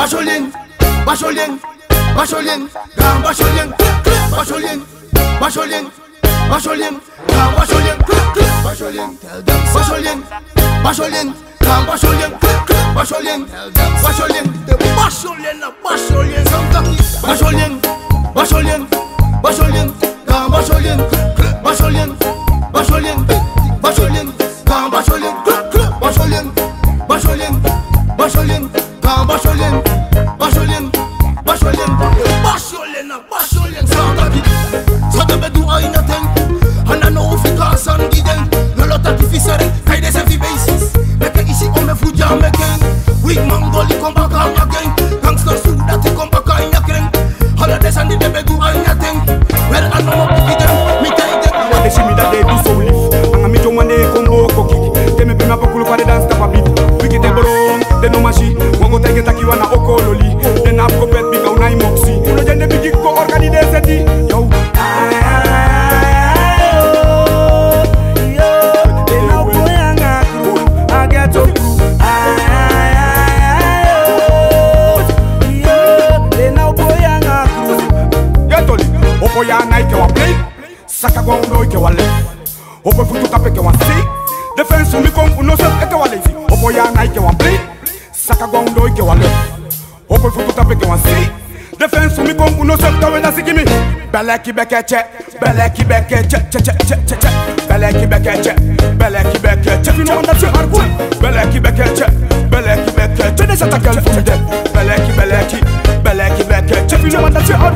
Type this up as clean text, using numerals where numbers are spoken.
Basolien, Basolien, Basolien, Grand Basolien, Basolien, Basolien, Basolien, Grand Basolien, Basolien, Basolien, Basolien, Grand Basolien, Basolien, Basolien, Basolien, Basolien, Basolien, Basolien, Basolien, Grand Basolien, Basolien, Basolien, Basolien, Grand Basolien, Basolien, Basolien, Basolien, Grand Basolien, Basolien, Basolien, Basolien, Basolien, Santaki. Santa do ainda tem, Ana não fica sanguiden. No lota que fizeram, cai desse heavy basis. Meke isi ome fuja meken. Weak mangoli komba kanya gang. Gangster suda ti komba kanya kren. Hala desandi bebe do ainda tem. Where I know up with them, me tell them. They see me that they do so live. Anga mi jomane kombo kokiki. They me be ma pokulu kwa de dance tapa beat. Wiki te bro, they no mashi. Wango tege takiwa na okololi. They na kopet bika unai moxi. Uno jende bigi ko organide seti. Yo. Opo ya na ike wa play, saka gwa undo ike wa left. Opo futu kape ke wa say, defense umi kom uno self eke wa lazy. Opo ya na ike wa play, saka gwa undo ike wa left. Opo futu kape ke wa say, defense umi kom uno self kawe na sigimi. Beleki beke che, beleki beke che che che che che che. Beleki beke che, beleki beke che. Fino wanda che hargu. Beleki beke che, beleki beke che. Che ne sata girl from there. Beleki beleki, beleki beke che. Fino wanda che hargu.